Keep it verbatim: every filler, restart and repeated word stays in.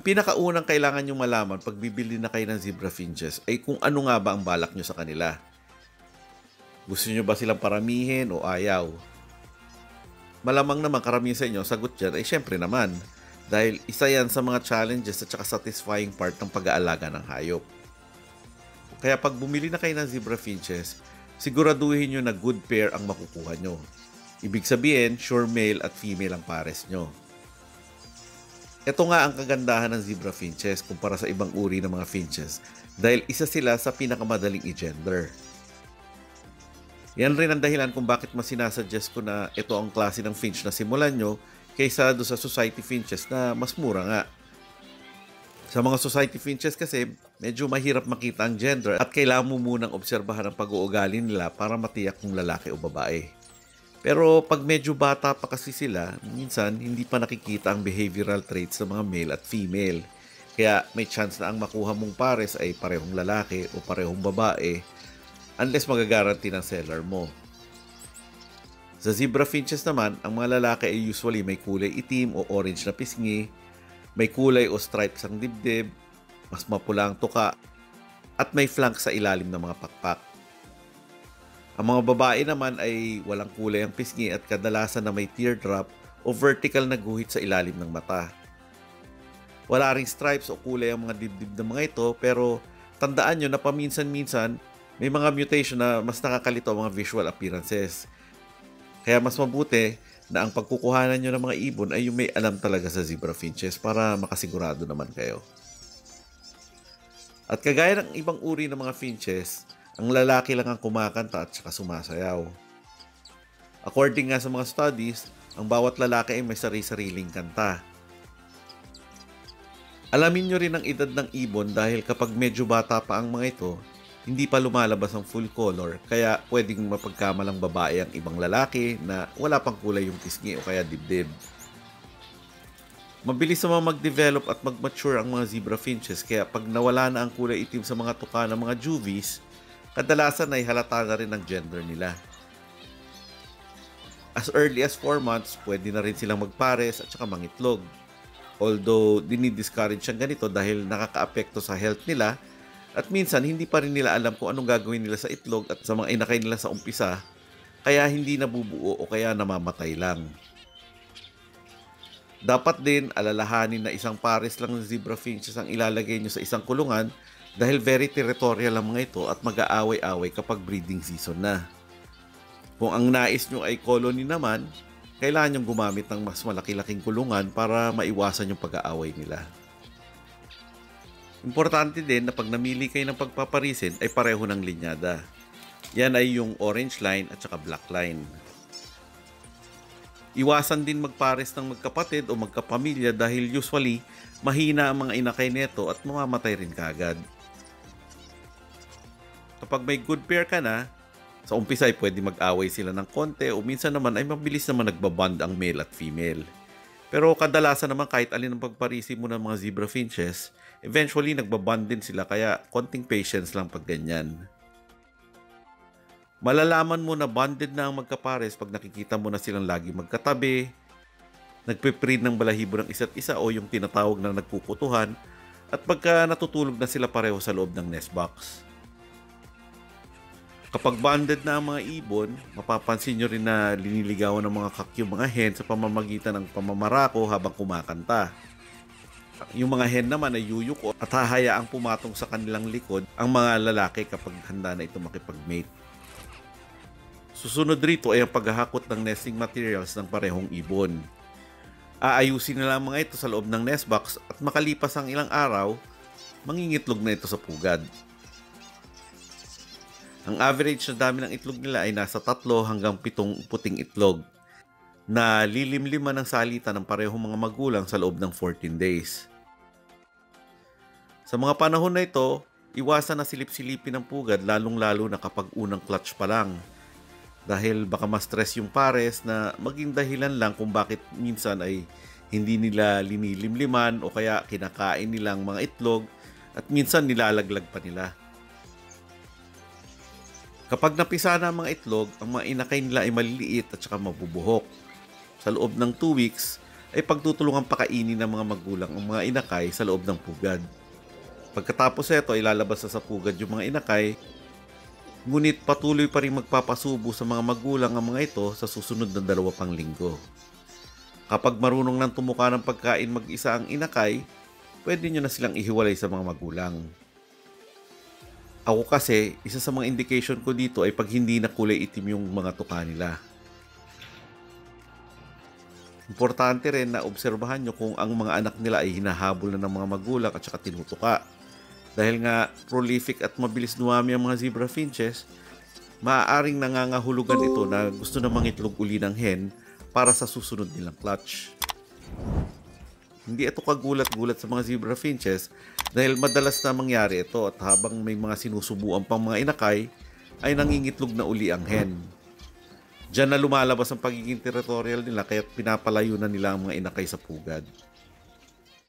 Ang pinakaunang kailangan niyong malaman pag bibili na kayo ng zebra finches ay kung ano nga ba ang balak niyo sa kanila. Gusto niyo ba silang paramihin o ayaw? Malamang naman karamihan sa inyo, sagot dyan ay syempre naman. Dahil isa yan sa mga challenges at saka satisfying part ng pag-aalaga ng hayop. Kaya pag bumili na kayo ng zebra finches, siguraduhin nyo na good pair ang makukuha nyo. Ibig sabihin, sure male at female ang pares nyo. Ito nga ang kagandahan ng zebra finches kumpara sa ibang uri ng mga finches dahil isa sila sa pinakamadaling i-gender. Yan rin ang dahilan kung bakit mas sinasuggest ko na ito ang klase ng finch na simulan nyo kaysa do sa society finches na mas mura nga. Sa mga society finches kasi, medyo mahirap makita ang gender at kailangan mo munang obserbahan ang pag-uugali nila para matiyak kung lalaki o babae. Pero pag medyo bata pa kasi sila, minsan hindi pa nakikita ang behavioral traits ng mga male at female. Kaya may chance na ang makuha mong pares ay parehong lalaki o parehong babae unless magagaranti ng seller mo. Sa zebra finches naman, ang mga lalaki ay usually may kulay itim o orange na pisngi, may kulay o stripes ang dibdib, mas mapula ang tuka, at may flank sa ilalim ng mga pakpak. Ang mga babae naman ay walang kulay ang pisngi at kadalasan na may teardrop o vertical na guhit sa ilalim ng mata. Wala ring stripes o kulay ang mga dibdib ng mga ito pero tandaan nyo na paminsan-minsan may mga mutation na mas nakakalito ang mga visual appearances. Kaya mas mabuti na ang pagkukuhanan nyo ng mga ibon ay yung may alam talaga sa zebra finches para makasigurado naman kayo. At kagaya ng ibang uri ng mga finches, ang lalaki lang ang kumakanta at saka sumasayaw. According nga sa mga studies, ang bawat lalaki ay may sari-sariling kanta. Alamin nyo rin ang edad ng ibon dahil kapag medyo bata pa ang mga ito, hindi pa lumalabas ang full color kaya pwedeng mapagkamalang babae ang ibang lalaki na wala pang kulay yung pisngi o kaya dibdib. Mabilis naman mag-develop at mag-mature ang mga zebra finches kaya pag nawala na ang kulay itim sa mga tuka ng mga juvies, kadalasan ay halata na rin ang gender nila. As early as four months, pwede na rin silang magpares at saka mangitlog. Although, dinidiscourage siyang ganito dahil nakakaapekto sa health nila at minsan hindi pa rin nila alam kung anong gagawin nila sa itlog at sa mga inakay nila sa umpisa, kaya hindi nabubuo o kaya namamatay lang. Dapat din alalahanin na isang pares lang ng zebra finches ang ilalagay nyo sa isang kulungan dahil very territorial ang mga ito at mag-aaway-away kapag breeding season na. Kung ang nais nyo ay colony naman, kailangan nyong gumamit ng mas malaki-laking kulungan para maiwasan yung pag-aaway nila. Importante din na pag namili kayo ng pagpaparisin ay pareho ng linyada. Yan ay yung orange line at saka black line. Iwasan din magpares ng magkapatid o magkapamilya dahil usually mahina ang mga inakay nito at mamamatay rin kaagad. Kapag may good pair ka na, sa umpisa ay pwede mag-away sila ng konti o minsan naman ay mabilis naman nagbabond ang male at female. Pero kadalasan naman kahit alin ang pagparisi mo ng mga zebra finches, eventually nagbabond din sila kaya konting patience lang pag ganyan. Malalaman mo na bonded na ang magkapares pag nakikita mo na silang lagi magkatabi, nagpe-breed ng balahibo ng isa't isa o yung tinatawag na nagkukutuhan, at pagka natutulog na sila pareho sa loob ng nest box. Kapag bonded na ang mga ibon, mapapansin nyo rin na liniligawan ng mga kakyo mga hen sa pamamagitan ng pamamarako habang kumakanta. Yung mga hen naman ay yuyuko at hahayaang pumatong sa kanilang likod ang mga lalaki kapag handa na ito makipag-mate. Susunod rito ay ang paghahakot ng nesting materials ng parehong ibon. Aayusin nila ang mga ito sa loob ng nest box at makalipas ang ilang araw, mangingitlog na ito sa pugad. Ang average na dami ng itlog nila ay nasa tatlo hanggang pitong puting itlog na lilimliman ng salita ng parehong mga magulang sa loob ng fourteen days. Sa mga panahon na ito, iwasan na silip-silipin ng pugad lalong-lalo na kapag unang clutch pa lang. Dahil baka ma-stress yung pares na maging dahilan lang kung bakit minsan ay hindi nila linilimliman o kaya kinakain nilang mga itlog at minsan nilalaglag pa nila. Kapag napisa na ang mga itlog, ang mga inakay nila ay maliliit at saka mabubuhok. Sa loob ng two weeks, ay pagtutulungan pakainin ng mga magulang ang mga inakay sa loob ng pugad. Pagkatapos ito, ilalabas na sa pugad yung mga inakay, ngunit patuloy pa rin magpapasubo sa mga magulang ang mga ito sa susunod na dalawa pang linggo. Kapag marunong nang tumuka ng pagkain mag-isa ang inakay, pwede nyo na silang ihiwalay sa mga magulang. Ako kasi, isa sa mga indication ko dito ay pag hindi na kulay itim yung mga tuka nila. Importante rin na obserbahan nyo kung ang mga anak nila ay hinahabol na ng mga magulang at saka tinutuka. Dahil nga prolific at mabilis dumami ang mga zebra finches, maaaring nangangahulugan ito na gusto na mangitlog uli ng hen para sa susunod nilang clutch. Hindi ito kagulat-gulat sa mga zebra finches dahil madalas na mangyari ito at habang may mga sinusubuan pang mga inakay, ay nangingitlog na uli ang hen. Diyan na lumalabas ang pagiging territorial nila kaya pinapalayo na nila ang mga inakay sa pugad.